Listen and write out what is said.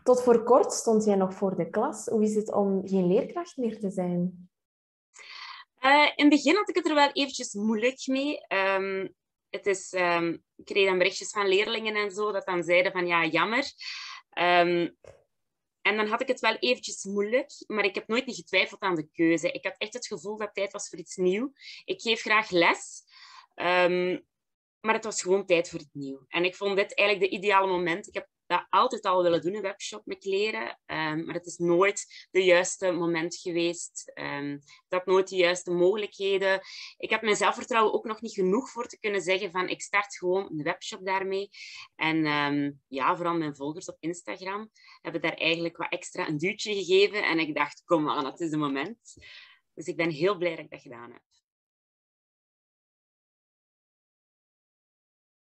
Tot voor kort stond jij nog voor de klas. Hoe is het om geen leerkracht meer te zijn? In het begin had ik het er wel eventjes moeilijk mee. Ik kreeg dan berichtjes van leerlingen en zo, dat dan zeiden van ja, jammer. Ehm, en dan had ik het wel eventjes moeilijk, maar ik heb nooit niet getwijfeld aan de keuze. Ik had echt het gevoel dat het tijd was voor iets nieuws. Ik geef graag les, ehm, maar het was gewoon tijd voor het nieuw. En ik vond dit eigenlijk de ideale moment. Ik heb dat altijd al willen doen, een webshop met kleren. Maar het is nooit de juiste moment geweest. Ik had nooit de juiste mogelijkheden. Ik heb mijn zelfvertrouwen ook nog niet genoeg voor te kunnen zeggen van ik start gewoon een webshop daarmee. En ja, vooral mijn volgers op Instagram hebben daar eigenlijk wat extra een duwtje gegeven. En ik dacht, kom aan, het is een moment. Dus ik ben heel blij dat ik dat gedaan heb.